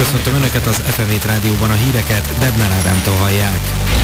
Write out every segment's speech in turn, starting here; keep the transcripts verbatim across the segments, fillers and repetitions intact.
Köszöntöm Önöket, az ef em hét rádióban a híreket, Debner Ádámtól hallják.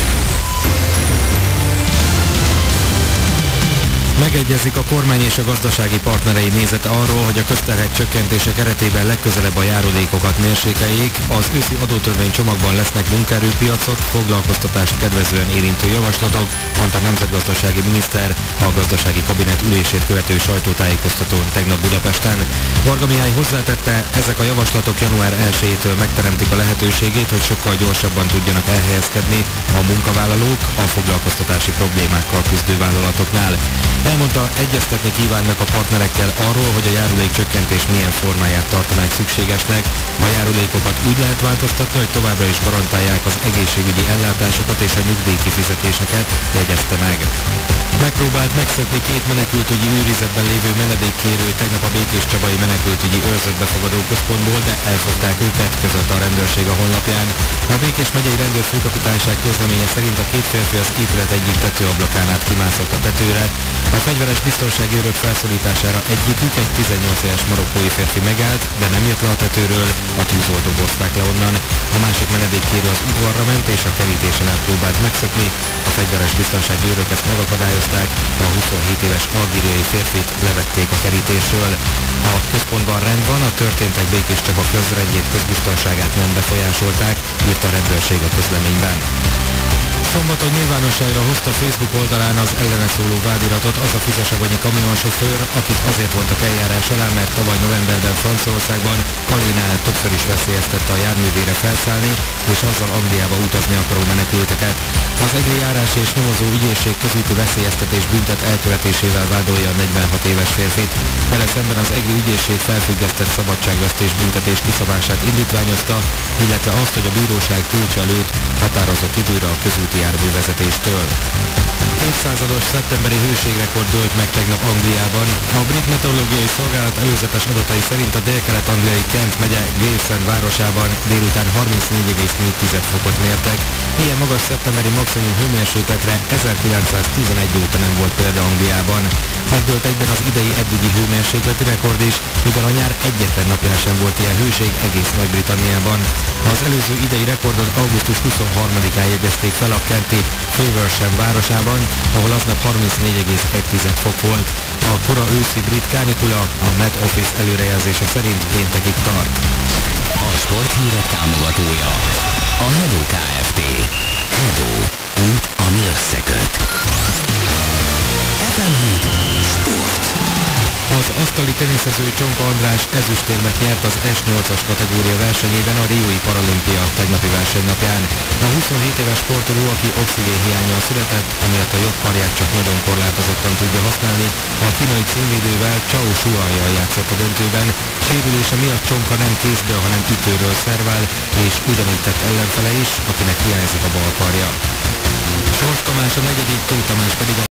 Megegyezik a kormány és a gazdasági partnerei nézete arról, hogy a közterhek csökkentése keretében legközelebb a járulékokat mérsékeljék. Az őszi adótörvény csomagban lesznek munkaerőpiacot, foglalkoztatást kedvezően érintő javaslatok, mondta a nemzetgazdasági miniszter a gazdasági kabinet ülését követő sajtótájékoztatón tegnap Budapesten. Varga Mihály hozzátette, ezek a javaslatok január elsejétől megteremtik a lehetőségét, hogy sokkal gyorsabban tudjanak elhelyezkedni a munkavállalók a foglalkoztatási problémákkal küzdő vállalatoknál. Elmondta, egyeztetni kívánnak a partnerekkel arról, hogy a járulékcsökkentés milyen formáját tartanák szükségesnek. A járulékokat úgy lehet változtatni, hogy továbbra is garantálják az egészségügyi ellátásokat és a nyugdíjkifizetéseket, jegyezte meg. Megpróbált megszökni két menekültügyi őrizetben lévő menedékkérő tegnap a Békéscsabai menekültügyi őrzetbefogadó központból, de elfogták őket, közölte a rendőrség a honlapján. A Békés megyei rendőrfőkapitányság közleménye szerint a két férfi az épület egyik tetőablakán át kimászott a tetőre. A fegyveres biztonsági őrök felszólítására egyikük, egy tizennyolc éves marokkói férfi megállt, de nem jött le a tetőről, a tűzoltók hozták le onnan. A másik menedékkérő az udvarra ment és a kerítésen át próbált megszökni. A fegyveres biztonsági őrök ezt megakadályozták, a huszonhét éves algériai férfit levették a kerítésről. A központban rend van, a történtek Békéscsaba közrendjét, közbiztonságát nem befolyásolták, írt a rendőrség a közleményben. Szombaton nyilvánosságra hozta Facebook oldalán az ellene szóló vádiratot az a fizesavonyi kamionsofőr, akit azért vontak eljárás alá, mert tavaly novemberben Franciaországban Kalinál többször is veszélyeztette a járművére felszállni, és azzal Angliába utazni akaró menekülteket. Az egri járás és nyomozó ügyészség közúti veszélyeztetés büntet elkövetésével vádolja a negyvenhat éves férfit. Vele szemben az egri ügyészség felfüggesztett szabadságvesztés büntetés kiszabását indítványozta, illetve azt, hogy a bíróság tiltsa előtt határozott időre a közúti járművezetéstől. Évszázados szeptemberi hőségrekord dőlt meg tegnap Angliában. A brit meteorológiai szolgálat előzetes adatai szerint a délkelet-angliai Kent megye Gravesend városában délután harmincnégy egész négy fokot mértek. Ilyen magas szeptemberi maximum hőmérsékletre ezerkilencszáztizenegy óta nem volt példa Angliában. Megdőlt egyben az idei eddigi hőmérsékleti rekord is, mivel a nyár egyetlen napján sem volt ilyen hőség egész Nagy-Britanniában. Az előző idei rekordot augusztus huszonharmadikán jegyezték fel a kenti Faversham városában, ahol aznap harmincnégy egész egy fok volt. A kora őszi brit kánikula a Met Office előrejelzése szerint péntekig tart. A sporthírek támogatója a Hedó Kft. Hedó, út, ami összeköt. ef em hét Sport. Az asztali teniszező Csonka András ezüstérmet nyert az es nyolcas kategória versenyében a Riói Paralimpia tegnapi versenynapján. A huszonhét éves sportoló, aki oxigénhiánnyal született, amiatt a jobb karját csak nagyon korlátozottan tudja használni, a kínai címvédővel Chao Shuai-jal játszott a döntőben. Sérülése miatt Csonka nem kézből, hanem ütőről szervál, és ugyanígy tett ellenfele is, akinek hiányzik a bal karja. Sors Tamás a negyedik, Tóth Tamás pedig a